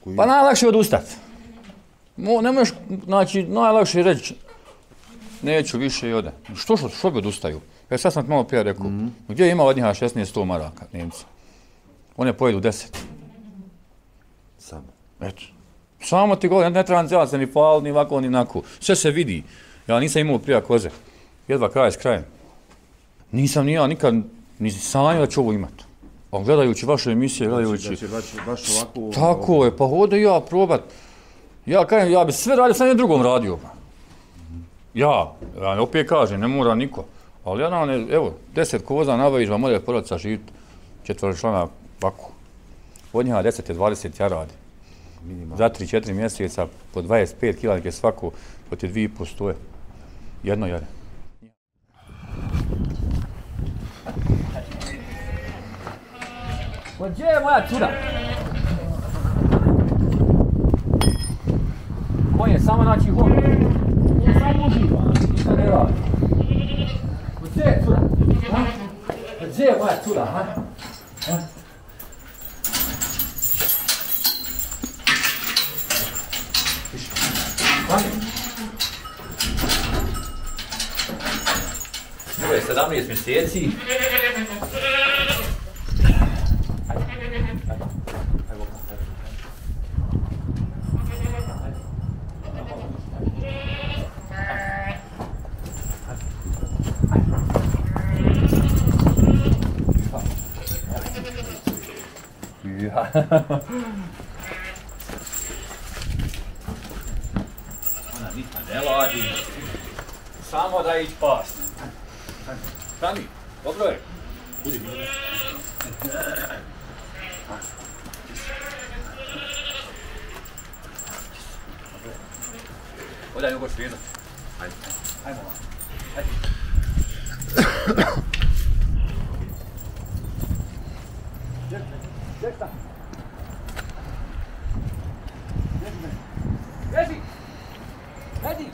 Pa najlakše je odustati. Ne možeš, znači, najlakše je reći neću više i ode. Što bi odustaju? Ja sad sam malo prije rekao, gdje ima od njih 16-100 maraka, Nemci? On je pojedu 10. Samo. Eto. Samo ti govorim, ne treba se ni fal, ni ovako, ni onako. Sve se vidi. Ja nisam imao prija koze. Jedva kraj s krajem. Nisam ni ja nikad ni sanjao da ću ovo imati. A gledajući vaše emisije, gledajući... Znači, baš ovako... Tako je, pa hoću ja probat. Ja kažem, ja bi sve radio, sam jednom drugom radio. Ja opet kažem, ne mora niko. Ali evo, 10 koza nabaviš, vam može porodica živjeti 4 člana ovako. Od njega 10 je 20 ja radi. Za 3-4 mjeseca po 25 kg svako, po ti 2,5 stoje. Jedno jare. Pa gdje je moja cura? On je samo naći hod. On samo uživa, ništa ne radi. Pa gdje je cura? Pa gdje je moja cura, ha? Ovo je 17 mjeseci. Ona ništa ne ladi, samo da ići past. Stani, dobro je. Budi mi. Odaj mi ugoš vizat. Ajde, ajmo vam. Ajde. Djekta. Beži! Beži!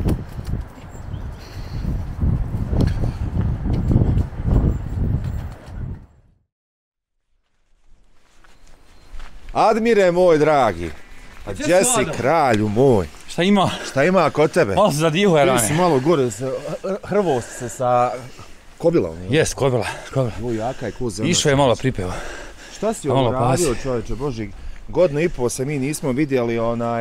Admire moj dragi, a gdje si kralju moj? Šta ima? Šta ima kod tebe? Malo se zadihu je rane. Ti si malo gore, hrvo se sa kobilom. Jes, kobila. Ovo jaka je koza. Išao je malo pripeo. Šta si ovo radio, čovječe, boži? Godinu i pol se mi nismo vidjeli,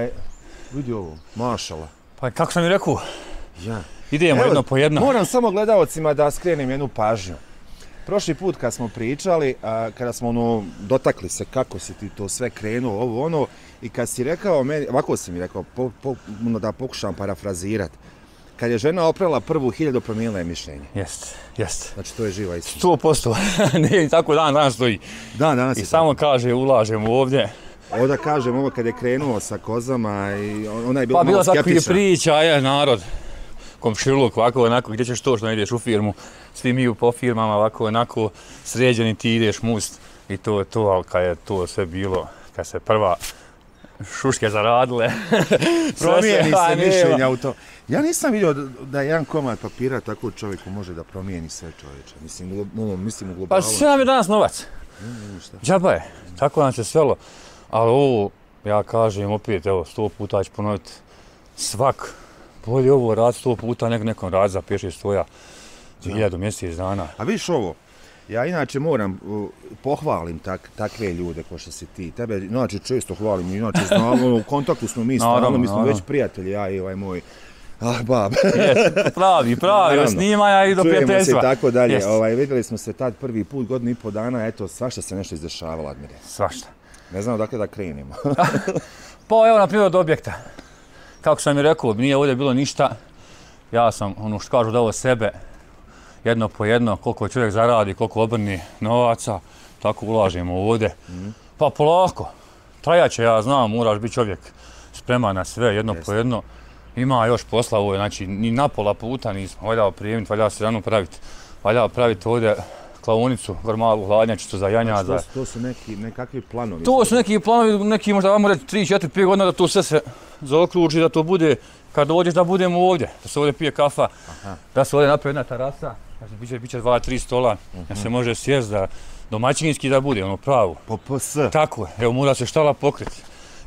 vidi ovo, mašala. Pa kako sam mi rekao? Ja. Idemo jedno po jedno. Moram samo gledalcima da skrenem jednu pažnju. Prošli put kad smo pričali, kada smo dotakli se kako si ti to sve krenuo, ovo ono, i kad si rekao meni, ovako si mi rekao, da pokušam parafrazirati, kad je žena oprala prvu 1000, promijenila je mišljenje. Jest. Znači to je živa istina. 100%. Ne, tako dan stoji. Danas i samo kaže, ulažemo ovdje. Ovdje kažem, ovo kad je krenuo sa kozama, i ona je bila malo skeptična. Pa bila takvih priča, narod. Komšiluk, ovako, onako, gdje ćeš to što ne ideš u firmu, svi mi po firmama, ovako, onako, sređeni ti ideš must i to je to, ali kad je to sve bilo, kad se prva šuške zaradile, promijeni se mišljenja u to. Ja nisam vidio da jedan komad papira tako čovjeku može da promijeni sve čovječe, mislim u globalu. Pa sve nam je danas novac, džaba je, tako nam se svelo, ali ovo, ja kažem opet, evo, 100 puta ću ponoviti, svak, bolje ovo rad 100 puta nego nekom rad za 5-6 stoja 1000 mjesec dana. A vidiš ovo, ja inače moram pohvalim takve ljude ko što si ti. Tebe inače često hvalim, inače znamo, u kontaktu smo mi stalno, mi smo već prijatelji, ja i ovaj moj bab. Pravi, snimaja i do prijateljstva. Čujemo se i tako dalje. Vidjeli smo se tad prvi put, godinu i pol dana, eto, svašta se nešto izdešavalo, Admire. Svašta. Ne znam odakle da krenemo. Pa evo, na primjer, od objekta. Kako sam mi rekao, nije ovdje bilo ništa. Ja sam, ono što kažu, dao sebe jedno po jedno, koliko čovjek zaradi, koliko obrni novaca, tako ulažemo ovdje. Pa polako, trajaće, ja znam, moraš biti čovjek spreman na sve, jedno po jedno. Ima još posla ovo, znači ni na pola puta nismo, valjao prijemiti, valjao se rano praviti, valjao praviti ovdje klaonicu, malu hladnjačicu za janjada. To su nekakvi planovi? To su neki planovi, neki možda vamo reći 3, 4, 5 godina da to sve se zaokruži, da to bude, kad dođeš da budemo ovdje, da se ovdje pije kafa, da se ovdje napravi jedna terasa, znači biće 2-3 stola, da se može sjest, da domaćinski da bude, ono pravo. Po PS. Tako je, evo mora se štala pokriti.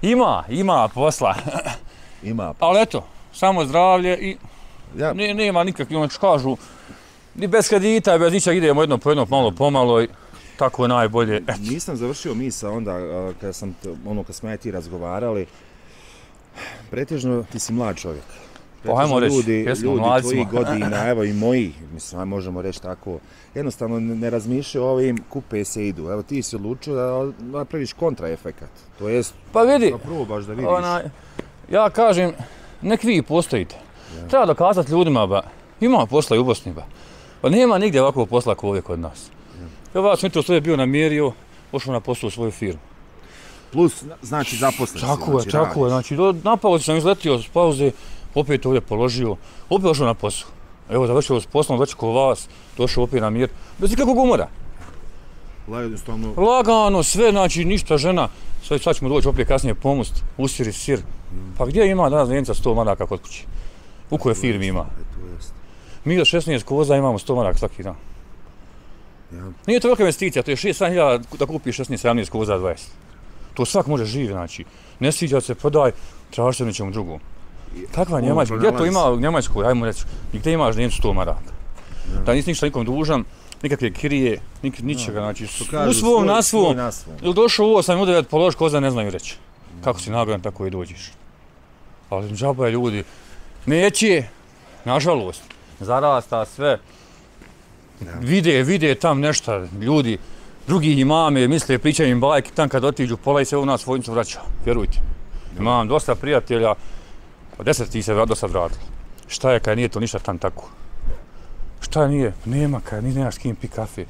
Ima posla. Ima. Ali eto, samo zdravlje i Ja, nema nikakvih, ono kažu, ni bez kredita, bez ničeg idemo jedno po jedno, malo pomalo i tako je najbolje. nisam završio misa onda kada sam, kad smo ja i ti razgovarali. Pretežno ti si mlad čovjek. Pa ajmo reći, jesmo, ljudi mladi tvojih smo. godina, evo i moji, mislim, možemo reći tako, jednostavno ne razmišljaju o ovim, kupe se idu. Evo ti si odlučio da napraviš kontraefekat. To jest, Pa vidi, da probaš da vidiš. ja kažem, nek vi postojite. Treba dokazati ljudima, ba, ima posla i u Bosni, ba. Pa nema nigdje ovakvog posla kao ovdje kod nas. Evo ja sam jutro sve bio namjerio, pošao na posao u svoju firmu. Plus, znači zaposlen si, Tako je, znači na pauzi sam izletio s pauze, opet ovdje položio, opet došao na posao. Evo, završio s poslom, već kod vas, došao opet na mir, bez ikakvog umora. Jednostavno, Lagano, sve, znači ništa žena, sad ćemo doći opet kasnije pomust, usiri, sir. Pa gdje ima danas dnevnica 100 maraka kod kući? U kojoj firmi ima? to jest. Mi od 16 koza imamo 100 maraka svaki dan. Ja. Nije to velika investicija, to je 6-7 da kupiš 16-17 koza 20. To svak može živjeti, znači. Ne sviđa se, prodaj, traži se nečemu drugom. Kakva je Njemačka? Gdje to ima u Njemačkoj, ajmo reći, gdje imaš dnevnicu 100 maraka? Da nisi ništa nikom dužan, nikakve kirije, ničega, znači u svom, na svom. Ili došao u 8 u 9 položi koza, ne znaju reći. Kako si nagradan, tako i dođeš. Ali džaba je ljudi, neće, nažalost, zarasta sve. Vide tam nešto, ljudi, drugi imame, misle, pričaju im bajke, tam kad otiđu, pola i se u nas svojnicu vraća, vjerujte. Imam dosta prijatelja, 10 ti se do sad vratili. Šta je kad nije to ništa tam tako? Šta nije? Nema kad nemaš s kim pi kafe.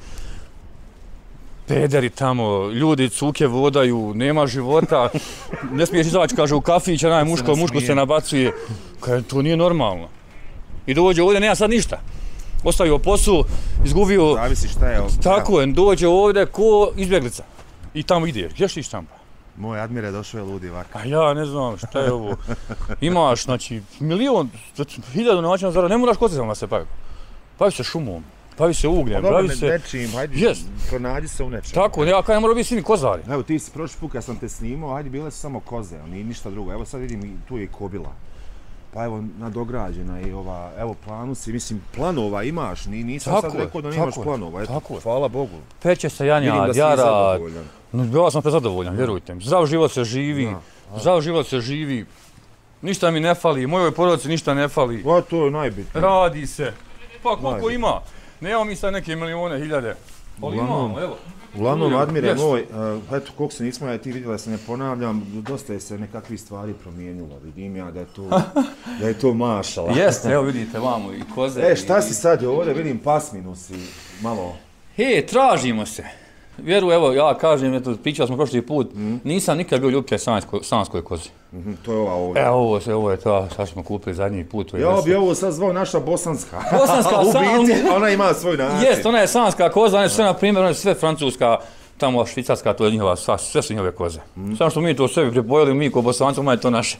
Pederi tamo, ljudi cuke vodaju, nema života, ne smiješ izaći, kaže, u kafić, onaj muško se nabacuje. Kad to nije normalno. I dođe ovdje, nema sad ništa. Ostavio posao, izgubio... Zavisi šta je ovo. Tako je, dođe ovdje ko izbjeglica. I tamo ide, gdje šiš tamo? Moj Admire došao je ludi vaka. A ja ne znam šta je ovo. Imaš, znači, 1.000.000 načina zarada, ne moraš koncizama se baviti. Bavi se šumom, bavi se ugljem, bavi se... Nečim, hajde, pronađi se u nečem. Tako, ja kaj ne mora biti svi ni kozari. Evo ti si prošli put kad sam te snimao, hajde bile su samo koze, nije ništa drugo. Evo sad vidim tu je i kobila. Pa evo nadograđena i ova, evo planusi, mislim planova imaš, nisam sad rekao da nemaš planova, eto, hvala Bogu. Peće se janja, jara, ja sam prezadovoljan, vjerujte mi. Zdrav život se živi, ništa mi ne fali, mojoj porodici ništa ne fali. A to je najbitnije. Radi se, pa koliko ima, nemamo mi sad neke milijone, hiljade, ali imamo, evo. Uglavnom, Admire moj, eto koliko se nismo, ja ti vidjela se ne ponavljam, dosta je se nekakvih stvari promijenilo, vidim ja da je to mašala. Jeste, evo vidite vamo i koze. Šta si sad ovdje, vidim pasminu si malo. Tražimo se. Vjeru, evo, ja kažem, eto, pričali smo prošli put, nisam nikad bio ljubitelj sanskoj kozi. To je ova ovdje. Ovo je to, sad smo kupili zadnji put. Ja bi ovo sad zvao naša bosanska. Bosanska, ona ima svoj naziv. Jest, ona je sanska koza, ona je sve, na primjer, ona je sve francuska, tamo švicarska, to je njihova, sve su njihove koze. Samo što mi to sve pripojili, mi ko Bosanci, ona je to naše.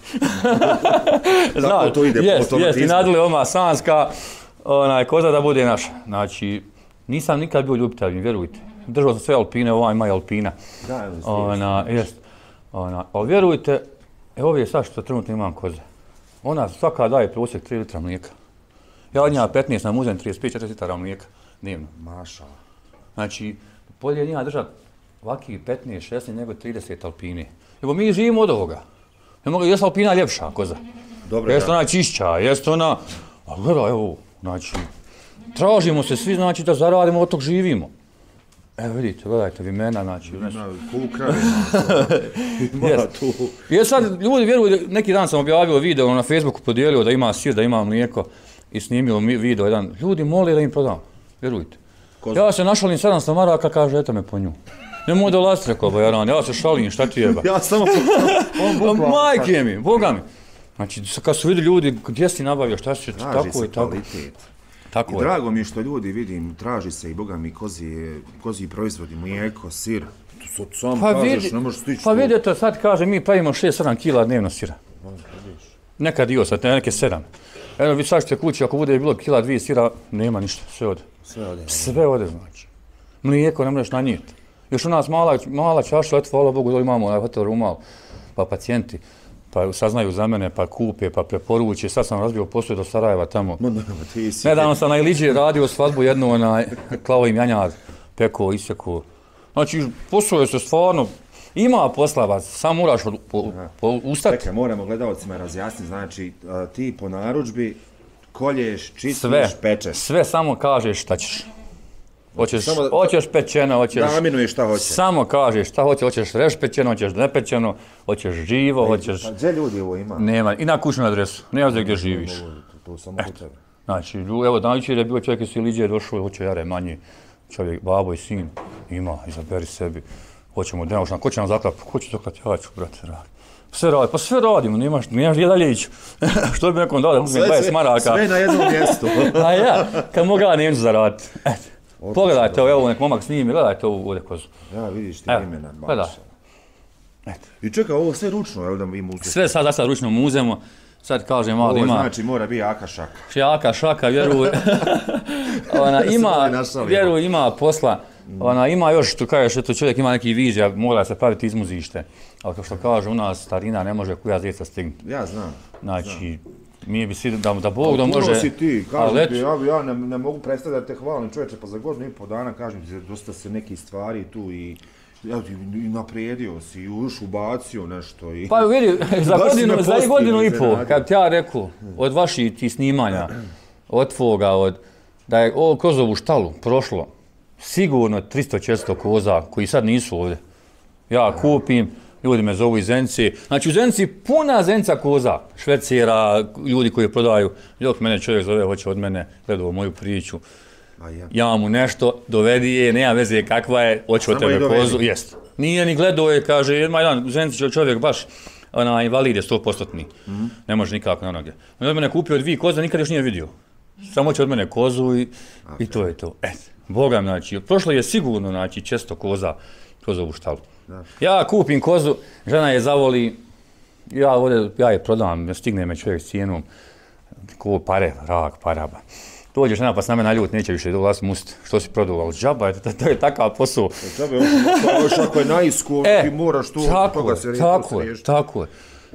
Tako to ide po automatizmu. Jest, i nadali oma sanska, koza da bude naša. Znači, nisam nikad bio ljubitelj, vjerujte. Držao sam sve alpine, ova ima i alpina. Da, evo jest. Ali vjerujte, ovo je sad što trenutno imam koze. Ona svaka daje prosjek 3 litra mlijeka. Ja od njega 15 na muzen 35-40 litara mlijeka dnevno. Mašala. Znači, bolje je njega držati ovakih 15-16 nego 30 alpine. Evo mi živimo od ovoga. Jeste alpina ljepša koza. Dobro, jeste ona čišća, jeste ona... A gledaj, evo, znači, tražimo se svi, znači, da zaradimo, od tog živimo. Evo vidite, gledajte, vimena, znači... Ima tu. I sad ljudi vjeruju, neki dan sam objavio video na Facebooku, podijelio da ima sir, da ima mlijeko i snimio video jedan. Ljudi moli da im prodam, vjerujte. Ja se našalim 700 maraka, kaže, eto me po nju. Nemoj dolaziti, rekao Bajaran, ja se šalim, šta ti jeba? Ja samo... Majke mi, Boga mi. Znači, kad su vidjeli ljudi, gdje si nabavio, šta si, tako i tako. I drago mi je što ljudi, vidim, traži se i Boga mi koziji proizvodi, mlijeko, sir. To sam kažeš, ne možeš stići. Pa vidite, sad kaže, mi pravimo 6-7 kila dnevno sira. Nekad i 8, neke 7. Evo, vi sad ćete kući, ako bude bilo kila 2 sira, nema ništa, sve ode. Sve ode, znači. Mlijeko ne možeš nanijeti. Još u nas mala čaša, eto, hvala Bogu, da imamo onaj hotel rumal. pa pacijenti, pa saznaju za mene, pa kupe, pa preporuče. Sad sam razbio poslije do Sarajeva tamo. Nedavno sam na Iliđi radio svadbu jednu, klao im janjar, peko, isekao. Znači, posao se stvarno, ima posla, samo moraš ustati. Čekaj, moramo gledalcima razjasniti, znači ti po narudžbi kolješ, čistiš, pečeš. Sve samo kažeš šta ćeš. Hoćeš pečeno, hoćeš... Naminuješ šta hoćeš. Samo kažeš šta hoćeš, hoćeš rešpečeno, hoćeš nepečeno, hoćeš živo, hoćeš... Pa gdje ljudi ovo ima? Nema, i na kućnu adresu, nema gdje gdje živiš. To samo kod tebe. Znači, evo, najučer je bio čovjek iz Iliđe, došao, hoće jare manji čovjek, babo i sin, ima, izaberi sebi. Hoćemo dnevno, ko će nam zaklap? Ko će zaklap? Ja ću, brate, radi. Sve radi, pa sve radimo, nemaš gdje dalje ići. Što bi nekom dao, da uzmem 20 maraka. Sve na jednom mjestu. A ja, kad mogu ja neću zaraditi. Pogledajte ovo, evo nek momak snimi, gledajte ovu ovdje kozu. Ja, vidiš ti imena, gledaj. I čekaj, ovo sve ručno, jel da mi muzemo? Sve sad ručno muzemo. Sad kažem, ali ima... Ovo znači mora biti jaka šaka. Jaka šaka, vjeruj. Vjeruj, ima posla. Ima još, tu kažeš, eto čovjek ima neki vizija, mora se praviti izmuzište. Ali kao što kaže, u nas starina ne može kuja djeca stignuti. Ja znam. Znači, mi bi svi da Bog da može... Puno si ti, kažem ti, ja ne mogu predstaviti da te hvalim čovječe, pa za godinu i pol dana kažem ti, dosta se neki stvari tu i naprijedio si, još ubacio nešto i... Pa vidi, za godinu i pol, kad ti ja rekao, od vaših ti snimanja, od tvoga, da je ovo kroz ovu štalu prošlo, sigurno 300-400 koza koji sad nisu ovdje. Ja kupim, ljudi me zovu iz Zenice. Znači u Zenici puna Zenica koza, švecera, ljudi koji prodaju. Dok mene čovjek zove, hoće od mene, gledao moju priču. Ja mu nešto, dovedi je, nema veze kakva je, hoće od tebe kozu. Jest. Nije ni gledao je, kaže, jedan u Zenici čovjek baš, invalid je 100%. Ne može nikako na noge. On je od mene kupio 2 koze, nikad još nije vidio. Samo će od mene kozu i to je to. Boga, znači, prošlo je sigurno, znači, 400 koza kroz ovu štalu. Ja kupim kozu, žena je zavoli, ja je prodam, stigne me čovjek s cijenom, ko pare, rak, paraba. Dođe žena pa s nama naljut, neće više dolaziti must, što si prodao, ali džaba, to je takav posao. Džaba, još ako je naisku, ti moraš tu, toga se riješiti. Tako je.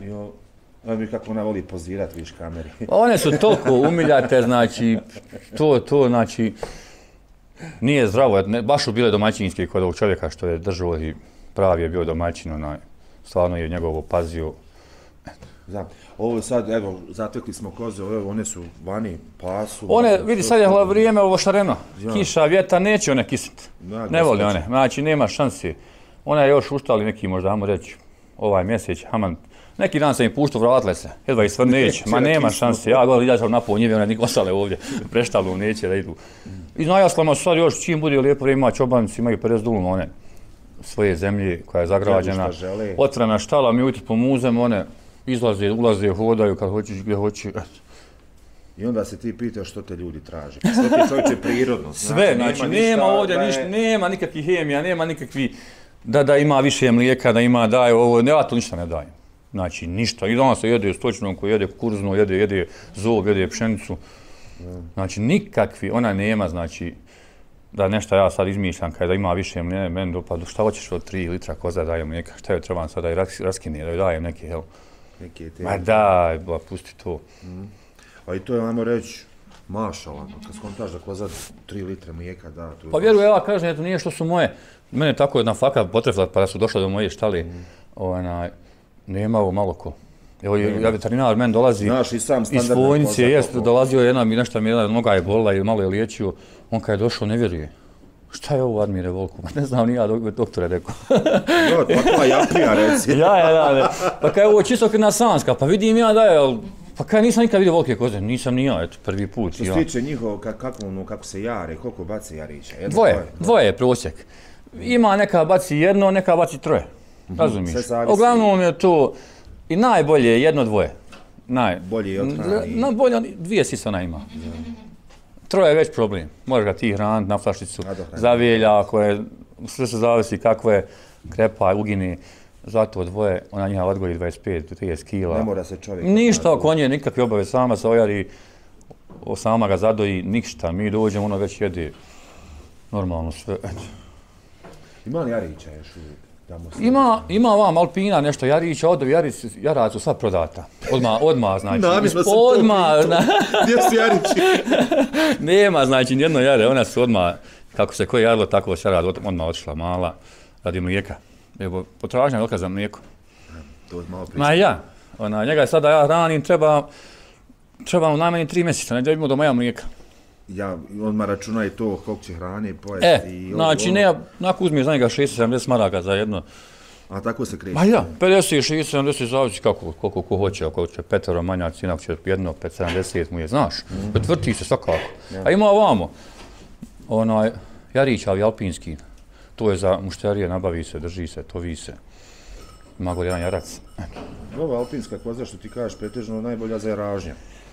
Mi kako ona voli pozirati, viš kameri. One su toliko umiljate, znači, to, znači, nije zdravo, baš su bile domaćinske kod ovog čovjeka što je držao i pravi je bio domaćin, stvarno je njegovo pazio. Znam, ovo sad, evo, zatekli smo koze, one su vani, pasu. One, vidi, sad je vrijeme ovo šareno, kiša, vjetar, neće one kisiti, ne voli one, znači nema šansi. Ona je još uštali neki, možda ajmo reći, ovaj mjesec, haman, neki dan sam im puštao, vratile se, jedva ih stvar neće, ma nema šanse, ja govorim, izađam napol njive, one nik ostale ovdje, preštalu, neće da idu. I najaslamo sad još, čim bude lijepo vrijeme, ima čobanici, imaju 50 duluma, one svoje zemlje koja je zagrađena, otvorena štala, mi ujutro pomuzemo, one izlaze, ulaze, hodaju kad hoćeš, gdje hoće. I onda se ti pitaš što te ljudi traže, što ti čovječe prirodno. Sve, znači nema ovdje ništa, nema nikakvih hemija, nema nikakvih da ima više mlijeka, da ima daje ovo, ja to ništa ne dajem. Znači ništa, i danas se jede stočnom koji jede kukuruznu, jede zob, jede pšenicu. Znači nikakvi, ona nema, znači, da nešto ja sad izmišljam kada ima više mlijeka, meni dopadu, šta hoćeš od 3 litra koza daje mlijeka, šta joj trebam sad da je raskine, da joj dajem neke, jel? Ma daj, pusti to. A i to je, ajmo reći, mašala, kad skontaš da koza 3 litre mlijeka da... Pa vjeruj, ja kažem, to nije što su moje, mene tako jedna faka potrefila pa da su došla do moje štali, nema ovo malo ko. Evo, ja veterinar, meni dolazi iz Vojnice, dolazio jedna mi nešto, noga je bolila i malo je liječio, on kad je došao ne vjeruje. Šta je ovo Admire Volku? Ne znam ni ja doktore rekao. Takva japija reci. Ja. Pa kaj je ovo čisto na sanska, pa vidim ja da je, pa kaj nisam nikad vidio volke koze, nisam ni ja, eto, prvi put. Što se tiče njihovo, kako se jare, koliko baci jarića? Dvoje je prosjek. Ima neka baci jedno, neka baci troje. Razumiješ? Uglavnom je to i najbolje je jedno, dvoje. Bolje je od hrani. Bolje, 2 sisa ona ima. Troje je već problem. Možeš ga ti hraniti na flašicu, zavelja, sve se zavisi kakve je krepa, ugine. Zato dvoje, ona njiha odgoji 25-30 kila. Ne mora se čovjek... Ništa oko nje, nikakve obave, sama se ojari, sama ga zadoji, ništa. Mi dođemo, ono već jede normalno sve. Ima li jarića još uvijek? Ima vam Alpina nešto, Jarića, Odovi, Jarac su sva prodata. Odmah znači. Namjerno sam odmah, to pitao. Gdje su Jarići? Nema, znači, nijedno jare, ona su odmah, kako se koje jarilo, tako se rad odmah otišla mala, radi mlijeka. Evo, potražnja velika za mlijeko. To malo priča. Ma ja, njega sada ja hranim, treba mu najmanje 3 mjeseca, ne da imamo doma ja mlijeka. Ja, odmah računaj to koliko će hrane pojesti. Znači, ne, onako uzmiješ za njega 60-70 maraka za jedno. A tako se kreće? Ma ja, 50, 60, 70, zavisi koliko ko hoće, ako će petero manja cijena, ako će jedno, 70 mu je, znaš, tvrti se svakako. A ima ovamo, Jarićavi alpinski, to je za mušterije, nabavi se, drži se, tovi se. Ima god jedan jarac. Ova alpinska koza što ti kažeš, pretežno najbolja za ražnja.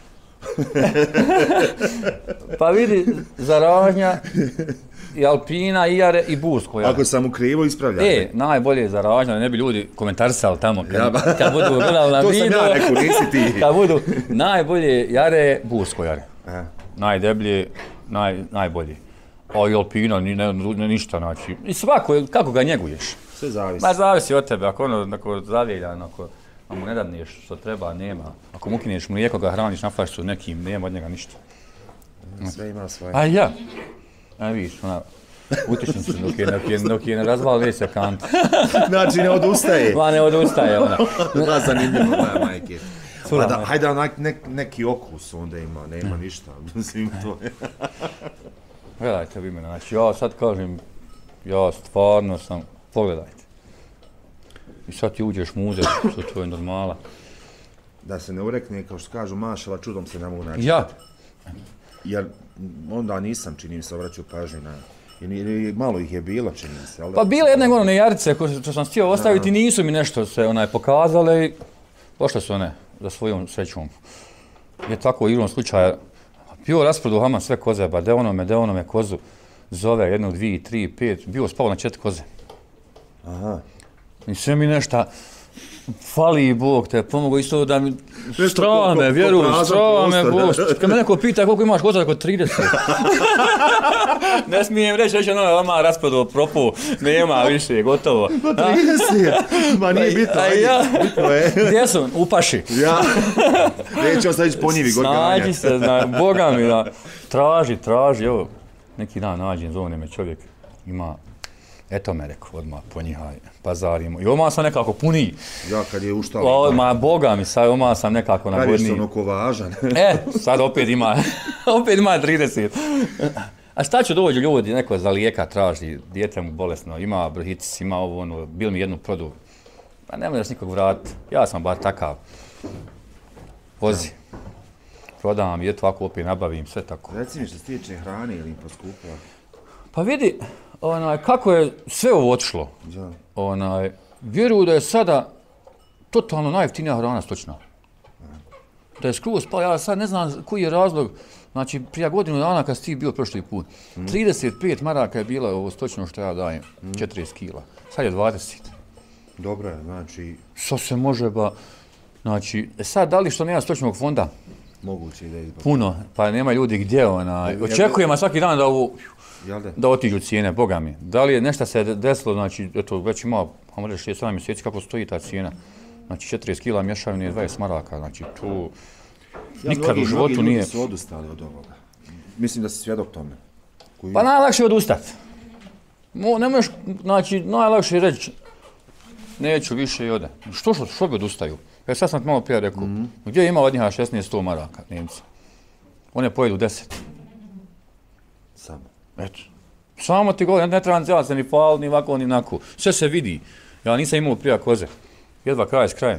Pa vidi, za ražnja, i alpina, i jare, i busko jare. Ako sam u krivo ispravljam. Najbolje za ražnja, ne bi ljudi komentarisali tamo kad budu gledali na video. To sam ja rekao, nisi ti. Kad budu najbolje jare, busko jare. Najdeblje, najbolje. A i alpina, ništa, znači. I svako, kako ga njeguješ. Sve zavisi. Ma zavisi od tebe, ako zaveljan, ako mu ne dadneš što treba, nema. Ako mu ukineš mlijeko, ga hraniš na flašicu nekim, nema od njega ništa. Sve ima svoje. A ja. A vidiš, utičnicu dok je ne razvali se kant. Znači ne odustaje. Ma ne odustaje ona. Ma zanimljivo, moja majke. Hajde neki okus onda ima, nema ništa. Mislim to. Gledajte vi mene, znači ja sad kažem, ja stvarno sam, pogledajte. I sad ti uđeš muze, što to je normala. Da se ne urekne, kao što kažu, mašala, čudom se ne mogu naći. Ja. Jer onda nisam, čini mi se, obraćao pažnju na... Malo ih je bilo, čini mi se. Pa bile jedne one jarice što sam htio ostaviti, nisu mi nešto se pokazale i pošle su one za svojom srećom. Je tako u igrom slučaja, bio rasprodu Haman sve koze, ba deonome kozu zove 1, 2, 3, 5, bio spao na 4 koze. Aha. I sve mi nešto, fali Bog te, pomogu isto da mi strame, vjeruj, strame Bog. Kad me neko pita koliko imaš koza, tako 30. Ne smijem reći odmah raspadao, propu, nema više, gotovo. 30? Ma nije bitno, bitno je. Gdje su? U paši. Ja, neću ostavići po njivi, god ganjati. Snađi se, Boga mi, traži, evo, neki dan nađem, zovne me čovjek, ima, eto me rekao, odmah ponjihaj, pazarimo. I odmah sam nekako puniji. Ja, kad je uštalo. Ma, Boga mi, sad odmah sam nekako nagodniji. Kad je ono ko važan. Sad opet ima 30. A šta će dođu ljudi, neko za lijeka traži, dijete mu bolesno, ima brhicis, ima ovo, ono, bil mi jednu produ. Pa ne možeš nikog vratiti, ja sam bar takav. Vozi. Prodam, je to ovako opet nabavim, sve tako. Reci mi što se tiče hrane ili poskupila. Pa vidi, kako je sve ovo otišlo. Vjeruju da je sada totalno najjeftinija hrana stočna. Da je skroz pala, ja sad ne znam koji je razlog. Znači, prije godinu dana kad si ti bio prošli put, 35 maraka je bila ovo stočno što ja dajem, 40 kila. Sad je 20. Dobro je, znači... Što se može ba... Znači, sad da li što nema stočnog fonda? Moguće da je izbog. Puno, pa nema ljudi gdje, očekujemo svaki dan da ovo... Da otiđu cijene, Boga mi. Da li je nešto se desilo, znači, eto, već ima, hajmo reći, 6-7 mjeseci kako stoji ta cijena. Znači, 40 kila mješavine je 20 maraka, znači, tu... Nikad u životu nije... Mnogi ljudi su odustali od ovoga. Mislim da si svjedok tome. Pa najlakše je odustati. Ne možeš, znači, najlakše je reći, neću više i ode. Što bi odustaju? Ja sad sam ti malo prije rekao, gdje ima od njiha 16-100 maraka, Nemca? One pojedu 10. Samo. Eto. Samo ti govorim, ne trebam cijela se ni fal, ni ovako, ni onako. Sve se vidi. Ja nisam imao prija koze. Jedva kraj s krajem.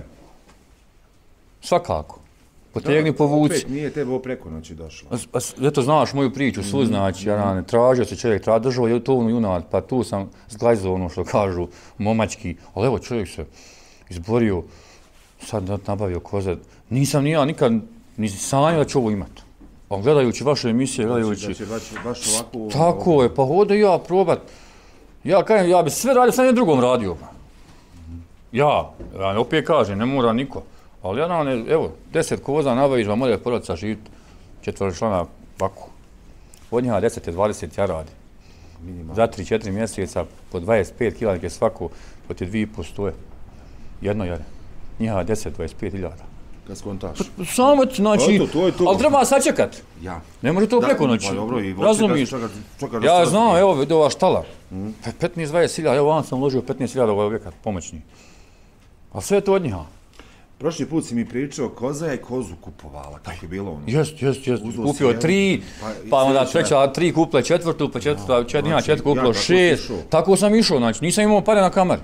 Svakako. Potegni, povuci. Opet nije tebe ovo preko noći došlo. Eto, znaš moju priču, svu znači, tražio se čovjek, držao je to junad, pa tu sam zglajzao ono što kažu momački, ali evo čovjek se izborio, sad nabavio koze. Nisam ni ja nikad ni sanjao da ću ovo imati. A gledajući vaše emisije, gledajući... Da će baš ovako... Tako je, pa hode ja probat. Ja bi sve radio, sam je drugom radio. Ja opet kažem, ne mora niko. Ali evo, 10 koza nabaviš, vam može porodica živjeti 4 člana ovako. Od njiha 10-20 ja radi. Za 3-4 mjeseca po 25 kg svako, to ti je 2,5 stoje. Jedno jare. Njiha 10-25 hiljada. Kad skontaš. Samo, znači, to. ali treba sačekat. Ja. Ne može to preko noći. Pa dobro, i razumiješ? čekaj, Ja znam, evo, vidi ova štala. 15-20 hiljada, evo vam sam uložio 15 hiljada ovaj objekat, pomoćni. A sve je to od njiha. Prošli put si mi pričao, koza je kozu kupovala, kako je bilo ono. Jest. Kupio 3, pa onda treća 3 kupila četvrtu, pa četvrtu kupilo 6. Tako sam išao, znači nisam imao pare na kamari.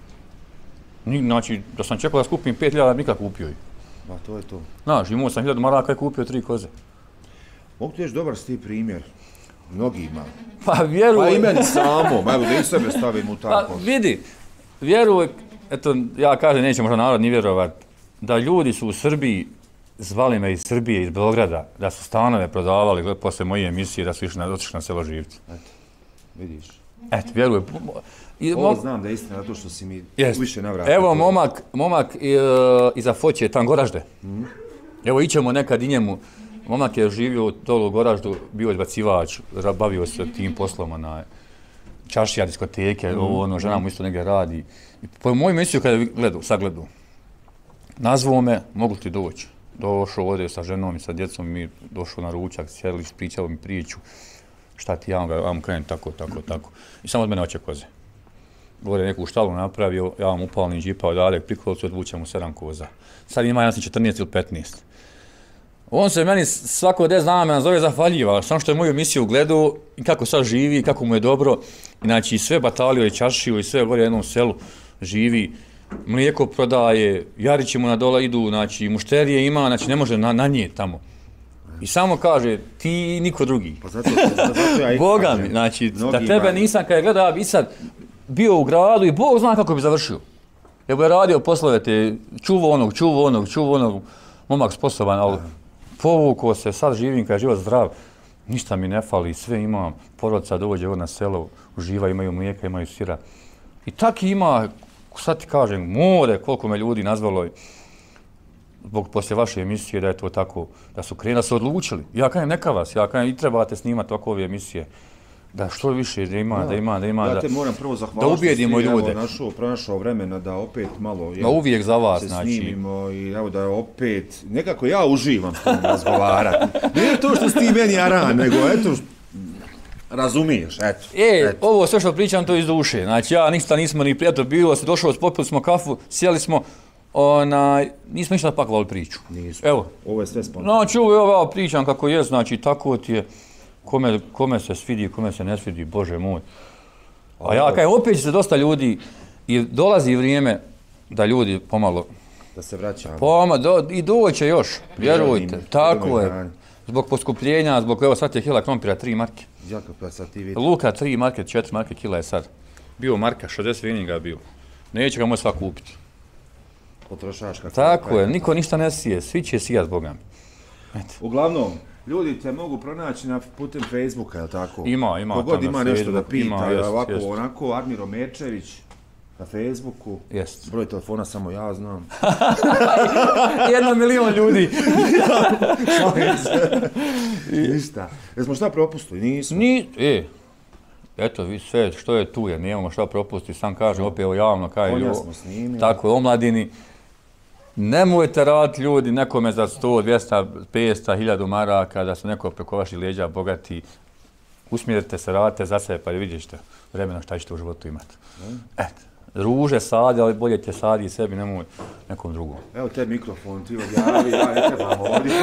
Znači, da sam čekao da skupim 5.000, nikad kupio ih. Pa to je to. Znaš, imao sam 1000 maraka i kupio 3 koze. Mogu ti još dobar sti primjer? Mnogima. Pa vjeruj. Pa i meni samo, evo da i sebe stavim u tako. Pa vidi, vjeruj, eto, ja kažem, neće možda narod ni vjerovat, da ljudi su u Srbiji, zvali me iz Srbije, iz Beograda, da su stanove prodavali posle moje emisije, da su otišli na selo Živce. Eto, vidiš. Eto, vjeruj. Ovo znam da je istina, zato što si mi više navrata. Evo, momak iza Foće, tam Goražde. Evo, ićemo nekad i njemu. Momak je živio dolu u Goraždu, bio izbacivač, bavio se tim poslom, čaršija, diskoteke, žena mu isto negdje radi. I po moju emisiju kada je sagledao, nazvao me, mogu ti doći. Došao ovdje sa ženom i sa djecom, mi došao na ručak, sjeli, pričalo mi priču, šta ti ja vam krenem tako. I samo od mene hoće koze. Gore neku štalu napravio, ja vam upalni džipa odavde, prikolicu odvučem mu 7 koza. Sad ima jasni 14 ili 15. On se meni svako 10 dana me nazove zahvaljiva, samo što je moju emisiju gledao i kako sad živi, kako mu je dobro. Znači sve batalio i čaršiju i sve gore u jednom selu živi. Mlijeko prodaje, jarići mu na dola idu, znači mušterije ima, znači ne može na nje tamo. I samo kaže, ti niko drugi. Pa zato ja Boga mi, znači, da tebe nisam kada je gledao, ja bi sad bio u gradu i Bog zna kako bi završio. Jer bi radio poslove te, čuvo onog, momak sposoban, ali povukao se, sad živim kada je život zdrav, ništa mi ne fali, sve imam, porodica dođe na selo, uživa, imaju mlijeka, imaju sira. I tak ima, sad ti kažem, more koliko me ljudi nazvalo zbog poslije vaše emisije da je to tako, da su krenuli, da su odlučili. Ja kažem, neka vas, ja kažem, i trebate snimati ovakve emisije. Da što više da ima. Ja te moram prvo zahvaliti da ubijedimo ljude. Pronašao vremena da opet malo uvijek za vas, se znači. snimimo i evo da opet, nekako ja uživam s tom razgovarati. Nije to što si ti meni aran, nego eto, razumiješ, eto. Ovo sve što pričam to iz duše, znači ja ništa nismo ni prijatelj bilo, se došao, popili smo kafu, sjeli smo, nismo ništa pakovali priču. Nismo, evo. Ovo je sve spontano. Znači ovo ja pričam kako je, znači tako ti je. Kome se svidi, kome se ne svidi, Bože moj. A ja kažem, opet će se dosta ljudi i dolazi vrijeme da ljudi pomalo... Da se vraćamo. I doće još, vjerujte, tako je. Zbog poskupljenja, zbog, evo sad je kila krompira 3 marke. Jako pa sad ti vidi. Luka 3 marke, 4 marke kila je sad. Bio marka, 60 vininga bio. Neće ga moći svak kupiti. Potrošačka. Tako je, niko ništa ne sije, svi će sijat s Bogom. Uglavnom, ljudi te mogu pronaći putem Facebooka, je li tako? Ima. Kogod ima nešto da pita, ovako, onako, Armir Omerčević na Facebooku. Jest. Broj telefona samo ja znam. 1 milion ljudi. Ništa. Jesmo šta propustili? Nismo. Eto, vi sve što je tu, jer nijemamo šta propustiti, sam kažem, opet evo javno, Konja smo snimili. Tako je, omladini. Nemojte raditi ljudi nekome za 100, 200, 500, 1000 maraka, da su neko preko vaših leđa bogati. Usmjerite se, radite za sebe, pa vidjet ćete vremena šta ćete u životu imati. Eto, ruže sadi, ali bolje te sadi sebi, nemoj nekom drugom. Evo te mikrofon, ti objavi, ja ne trebam ovdje.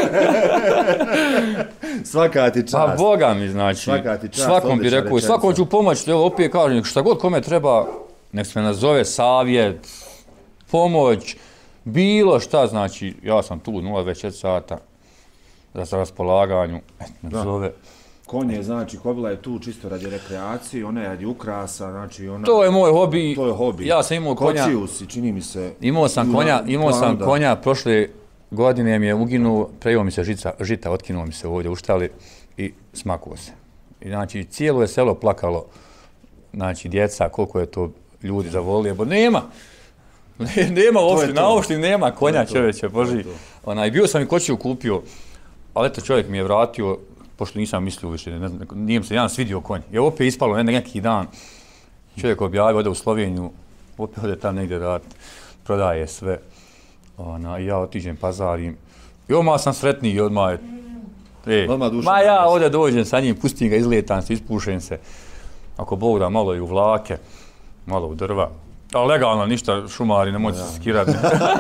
Svaka ti čast. Pa Boga mi, znači, svakom bi rekao i svakom ću pomoći, evo opet kažem, šta god kome treba, nek se me nazove savjet, pomoć, bilo šta, znači, ja sam tu 0,24 sata za raspolaganju, zove. Konje, znači, kobila je tu čisto radi rekreacije, ona je radi ukrasa, znači ona... To je moj hobi. To je hobi. Ja sam imao konja... Kočiju si, čini mi se... Imao sam konja, prošle godine mi je uginuo, prejeo mi se žita, otkinuo mi se ovdje u štali i smakuo se. I znači, cijelo je selo plakalo, znači, djeca, koliko je to ljudi zavolio, bo nema uopšte, na uopšte nema konja, čoveče, Boži. Bio sam i kočiju kupio, ali eto, čovjek mi je vratio, pošto nisam mislio više, nije mi se jedan svidio konj. I opet ispalo neki dan, čovjek objavio, ode u Sloveniju, opet ode tam negdje da prodaje sve. I ja otiđem pazarim. I odmah sam sretniji i odmah je... Ma ja ovdje dođem sa njim, pustim ga, izletam se, ispušem se. Ako Bog da, malo i u vlake, malo u drva. Ali legalno, ništa, šumari, ne moći se skirati.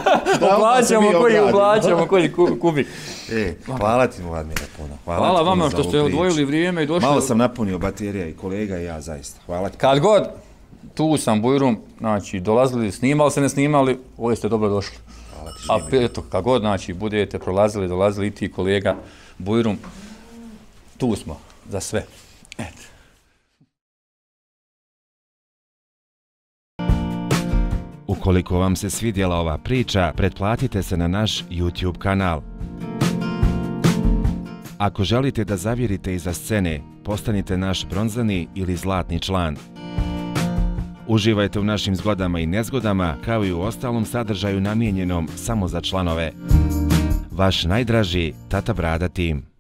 Uplaćamo koji kubik. Hvala ti, Vladimire, puno. Hvala vama što ste odvojili vrijeme i došli. Malo sam napunio baterija i kolega i ja, zaista. Hvala ti. Kad god, tu sam Bujrum, znači, dolazili, snimali se, ne snimali, ovdje ste dobro došli. Hvala ti, eto, kad god, znači, budete prolazili, dolazili i ti kolega Bujrum, tu smo, za sve. Eto. Ukoliko vam se svidjela ova priča, pretplatite se na naš YouTube kanal. Ako želite da zavirite iza scene, postanite naš bronzani ili zlatni član. Uživajte u našim zgodama i nezgodama, kao i u ostalom sadržaju namijenjenom samo za članove. Vaš najdraži Tata Brada Tim.